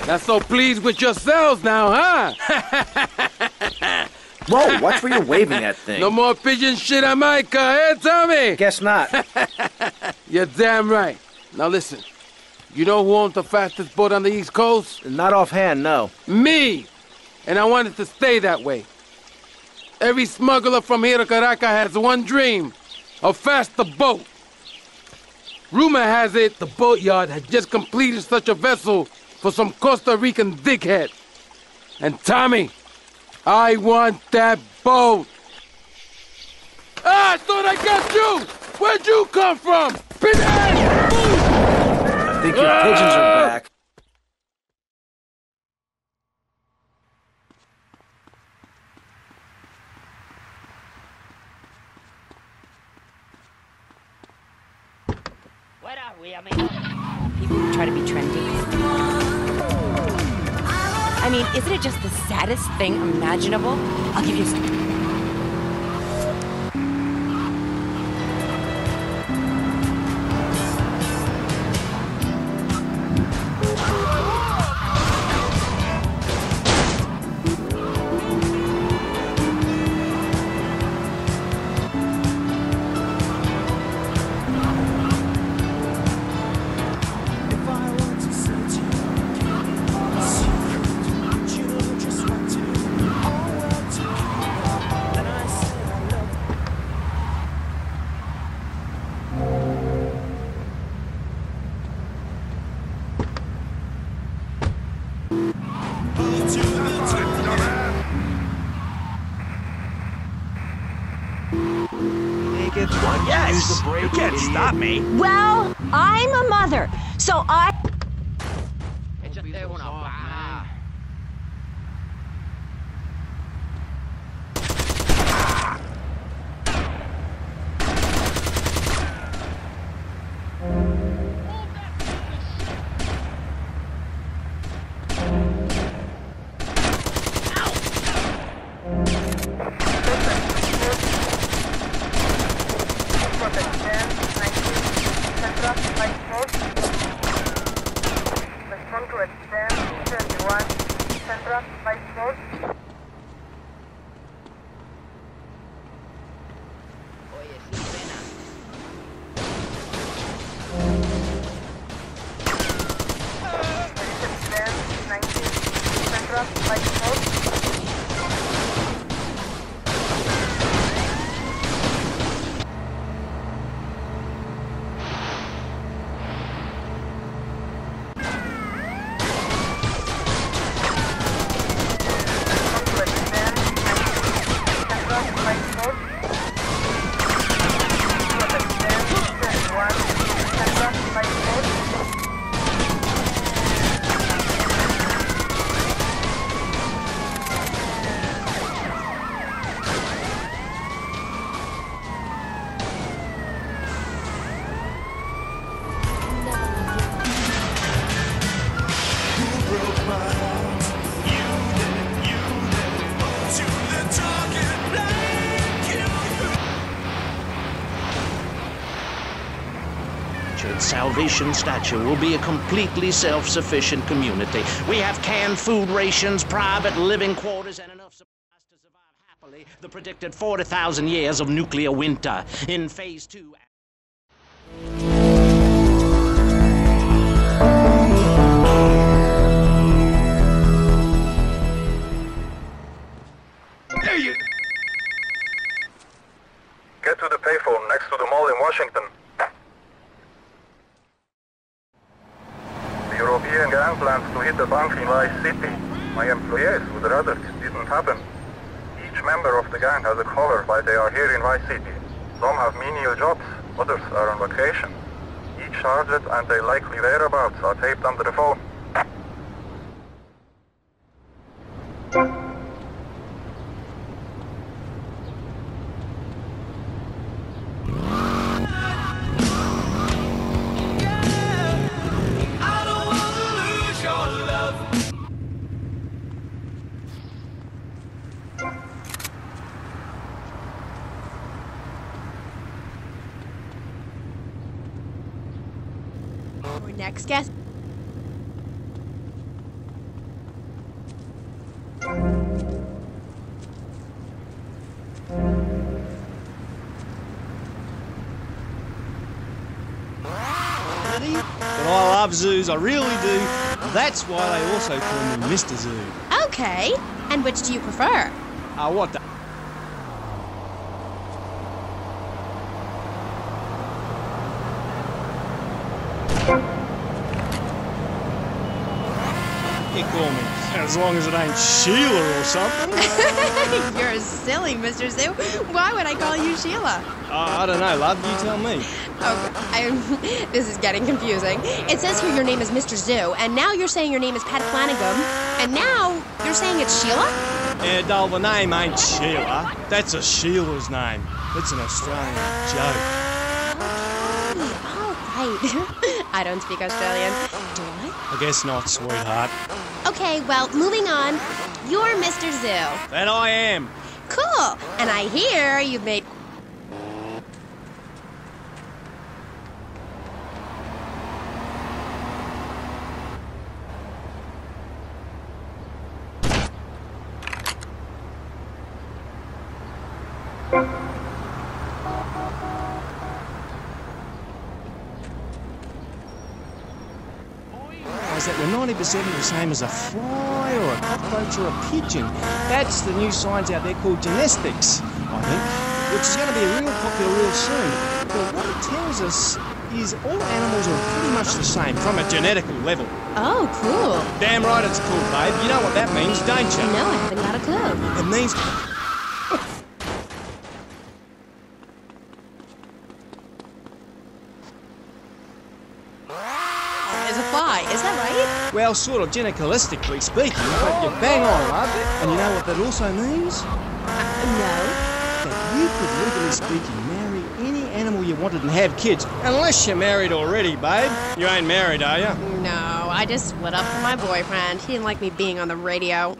Not so pleased with yourselves now, huh? Whoa, watch where you're waving that thing. No more pigeon shit on my car, eh, Tommy? Guess not. You're damn right. Now listen, you know who owns the fastest boat on the East Coast? Not offhand, no. Me! And I want it to stay that way. Every smuggler from here to Caracas has one dream, a faster boat. Rumor has it the boatyard has just completed such a vessel for some Costa Rican dickhead. And Tommy, I want that boat. Ah, I thought I got you! Where'd you come from? Pinhead! I think your pigeons are back. What are we? I mean, people who try to be trendy. I mean, isn't it just the saddest thing imaginable? I'll give you some. Yes! You can't stop me! Well, I'm a mother, so I... Salvation Statue will be a completely self-sufficient community. We have canned food rations, private living quarters, and enough supplies to survive happily the predicted 40,000 years of nuclear winter. In Phase 2... Get to the payphone next to the mall in Washington. The European gang plans to hit the bank in Vice City. My employees would rather this didn't happen. Each member of the gang has a cover while they are here in Vice City. Some have menial jobs, others are on vacation. Each target and their likely whereabouts are taped under the phone. Our next guest. bloody, but I love zoos, I really do. That's why they also call me Mr. Zoo. Okay, and which do you prefer? What the... You call me, as long as it ain't Sheila or something. You're silly, Mr. Zoo. Why would I call you Sheila? I don't know, love, you tell me. Okay, this is getting confusing. It says here your name is Mr. Zoo, and now you're saying your name is Pat Flanagan, and now you're saying it's Sheila? Yeah, doll, the name ain't Sheila. That's a Sheila's name. It's an Australian joke. All right. I don't speak Australian. Do I? I guess not, sweetheart. Okay, well, moving on. You're Mr. Zoo. That I am. Cool. And I hear you've made... Is that we're 90% the same as a fly or a cockroach or a pigeon. That's the new science out there called genetics, I think, which is going to be real popular real soon. But what it tells us is all animals are pretty much the same from a genetical level. Oh, cool. Damn right it's cool, babe. You know what that means, don't you? No, I haven't got a clue. It means... There's a fly, is that right? Well, sort of geneticalistically speaking, but you're bang on, love. And you know what that also means? No. That you could, legally speaking, marry any animal you wanted and have kids. Unless you're married already, babe. You ain't married, are you? No, I just split up from my boyfriend. He didn't like me being on the radio.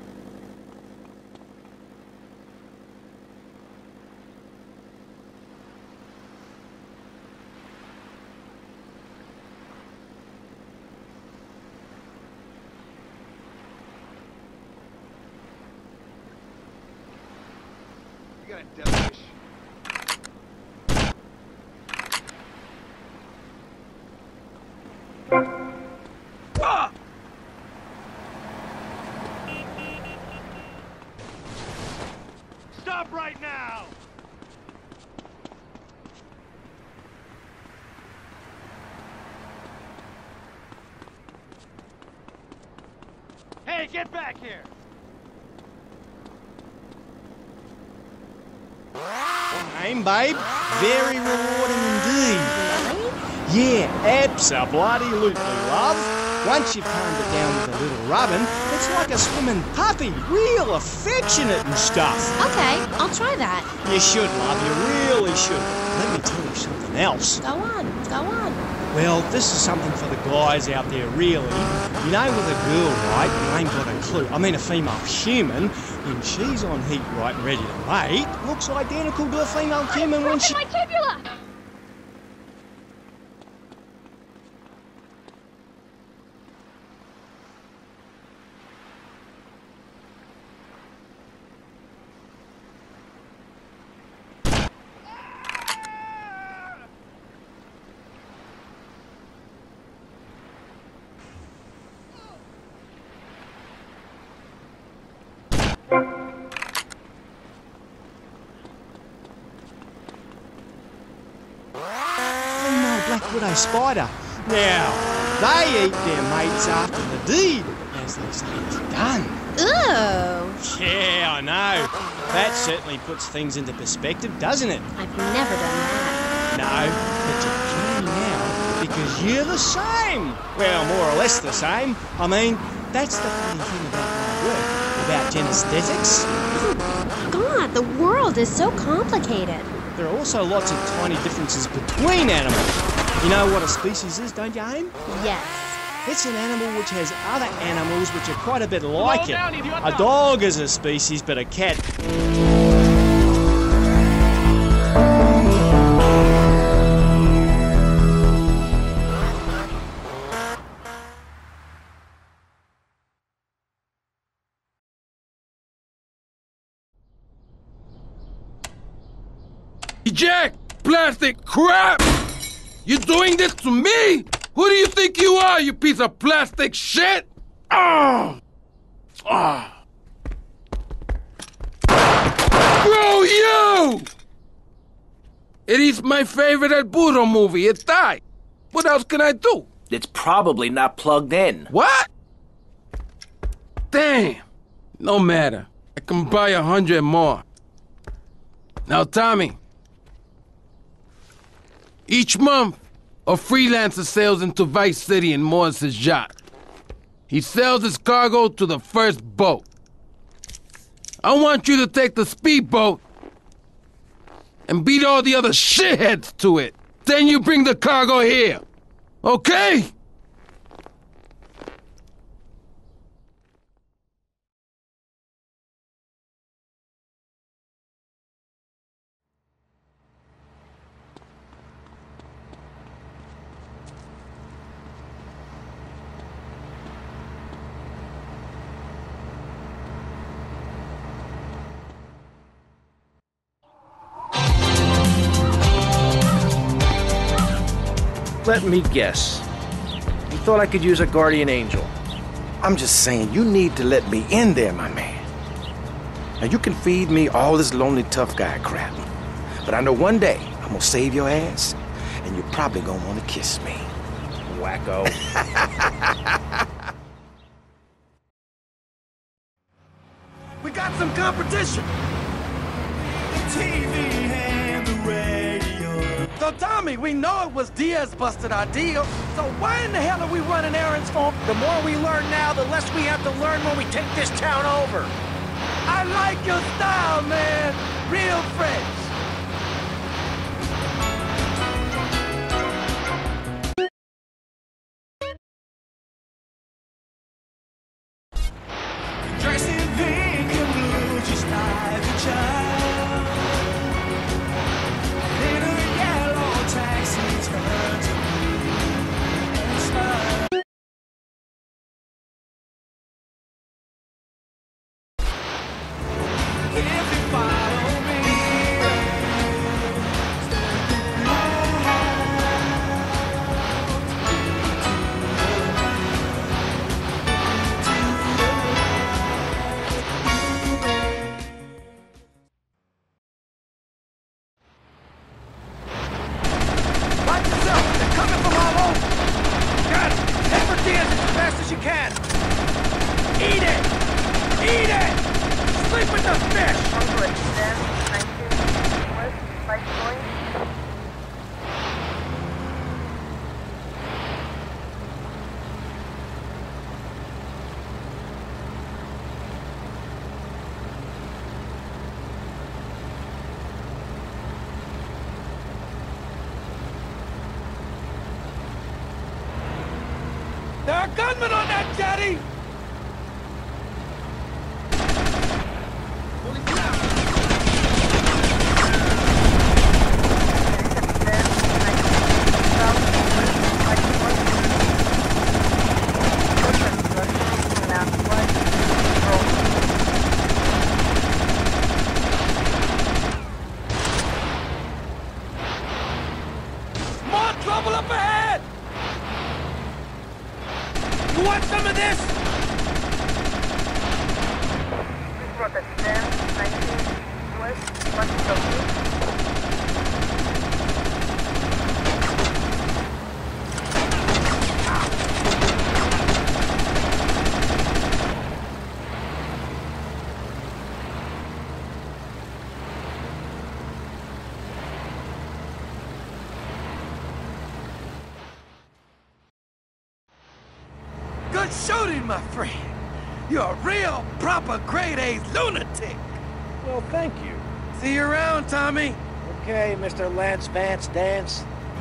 Stop right now! Hey, get back here! Name, babe? Very rewarding indeed. Yeah, abso-bloody-lutely, love. Once you've calmed it down with a little rubbing, it's like a swimming puppy, real affectionate and stuff. Okay, I'll try that. You should, love, you really should. Let me tell you something else. Go on, go on. Well, this is something for the guys out there, really. You know, with a girl, right, you ain't got a clue. I mean, a female human, when she's on heat, right, and ready to mate, looks identical to a female human when she... My tibula! Black widow spider. Now, they eat their mates after the deed, as they say it's done. Ooh. Yeah, I know. That certainly puts things into perspective, doesn't it? I've never done that. No, but you can now, because you're the same. Well, more or less the same. I mean, that's the funny thing about my work, about genesthetics. God, the world is so complicated. There are also lots of tiny differences between animals. You know what a species is, don't you, Aim? Yes. It's an animal which has other animals which are quite a bit like it. A dog is a species, but a cat... Eject! Plastic crap! You doing this to me? Who do you think you are, you piece of plastic shit? Oh! Oh! Bro, you! It is my favorite El Burro movie. It died. What else can I do? It's probably not plugged in. What? Damn. No matter. I can buy 100 more. Now, Tommy. Each month, a freelancer sails into Vice City in Morris's yacht. He sells his cargo to the first boat. I want you to take the speedboat and beat all the other shitheads to it. Then you bring the cargo here. Okay? Let me guess. You thought I could use a guardian angel? I'm just saying, you need to let me in there, my man. Now, you can feed me all this lonely tough guy crap, but I know one day I'm gonna save your ass, and you're probably gonna want to kiss me. Wacko. We got some competition! The TV and the radio. So, Tommy, we know it was Diaz busted our deal, so why in the hell are we running errands for him? The more we learn now, the less we have to learn when we take this town over. I like your style, man! Real French! Dressed in pink and blue, just like a child. Little yellow taxis turn to blue and smile. If you follow me, watch yourself! They're coming from all over! Got it! Head for Diaz as fast as you can! Eat it! Eat it! Sleep with the fish! There are gunmen on that jetty! More trouble up ahead! You want some of this? Good shooting, my friend. You're a real, proper grade-A lunatic. Well, thank you. See you around, Tommy. Okay, Mr. Lance Vance Dance.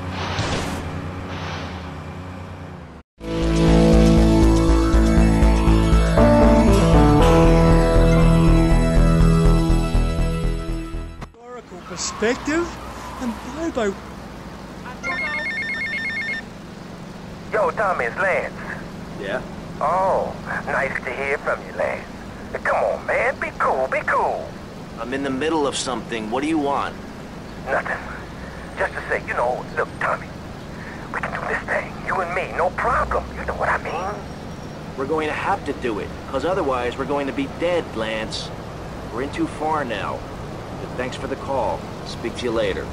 Historical perspective and Bobo. Yo, Tommy, it's Lance. Yeah? Oh, nice to hear from you, Lance. Come on, man, be cool, be cool. I'm in the middle of something. What do you want? Nothing. Just to say, look, Tommy, you and me, no problem. You know what I mean? We're going to have to do it, because otherwise we're going to be dead, Lance. We're in too far now. But thanks for the call. Speak to you later.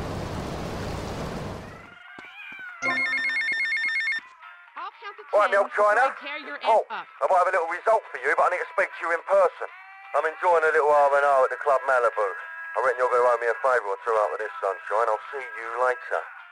Right, Milk China. Oh, I might have a little result for you, but I need to speak to you in person. I'm enjoying a little R&R at the Club Malibu. I reckon you're going to owe me a favour or two after this, sunshine. I'll see you later.